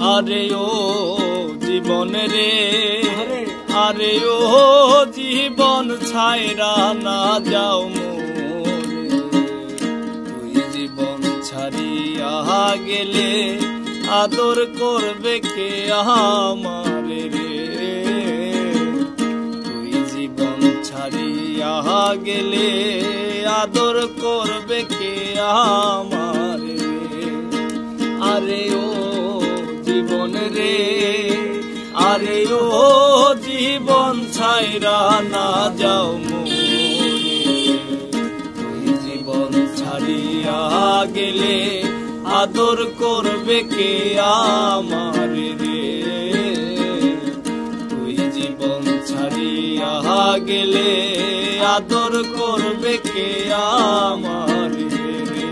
আরে ও জীবন রে, আরে ও জীবন ছাইরা না যাও মোরে। তুই জীবন ছাড়িয়া গেলে আদর করবে কে আমারে রে। তুই জীবন ছাড়িয়া গেলে আদর করবে কে আমারে রে। আরে ও জীবন রে, আরে ও জীবন ছাইরা না যাও মোরে। তুই জীবন ছাড়িয়া গেলে আদর করবে কে আমারে রে। তুই জীবন ছাড়িয়া গেলে আদর করবে কে আমারে রে।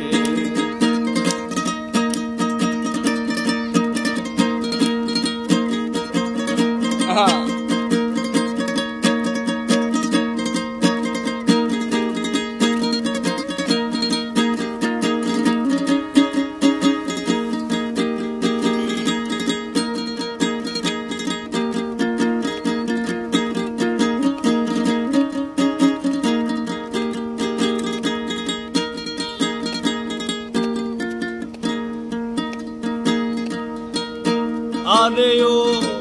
আরে ও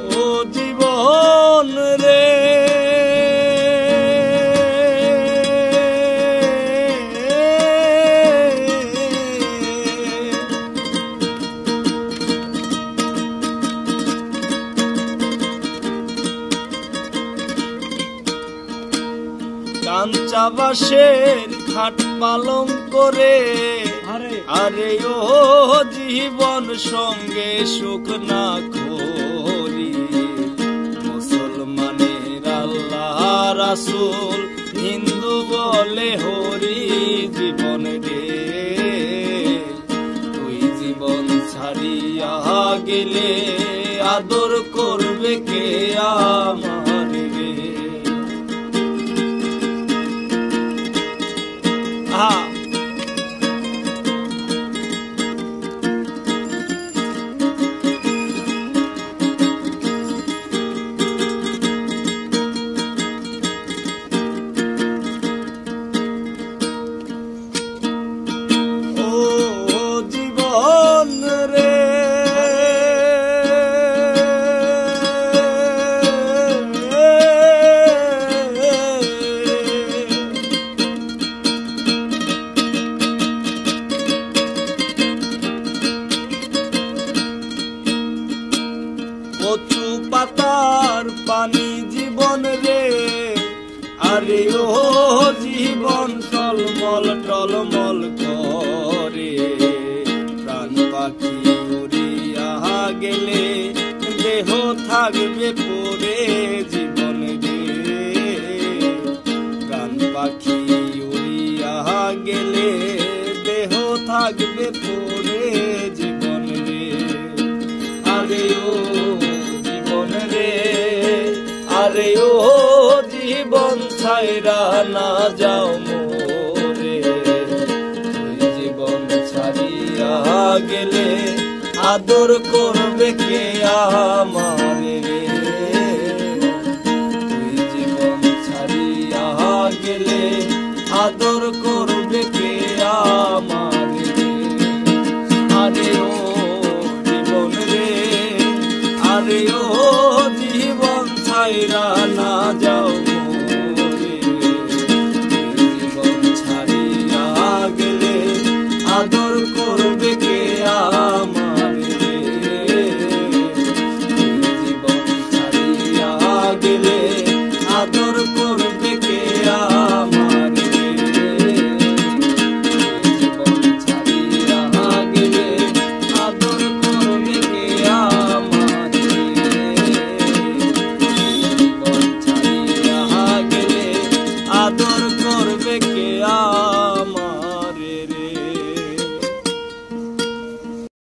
জীবন রে, কাঞ্চা বাঁশের খাট পালং করে, আরে ও জীবন সঙ্গে সুখ না করি। মুসলমানের আল্লাহ রাসূল, হিন্দু বলে হরি জীবন রে। তুই জীবন ছাড়িয়া গেলে আদর করবে কে আমারে রে। কচু পাতার পানি জীবন রে, আরে ও জীবন টলমল টলমল করে। প্রাণ পাখি উড়িয়া গেলে দেহ থাকবে পড়ে জীবন রে। প্রাণ পাখি উড়িয়া গেলে দেহ থাকবে পড়ে জীবন রে। আরে ও জীবন রে, আরে ও জীবন ছাইরা না যাও মোরে। তুই জীবন ছাড়িয়া গেলে আদর করবে কে আমারে রে। তুই জীবন ছাড়িয়া গেলে আদর করবে কে আমারে রে। আরে ও জীবন রে, আরে ও জীবন ছাইরা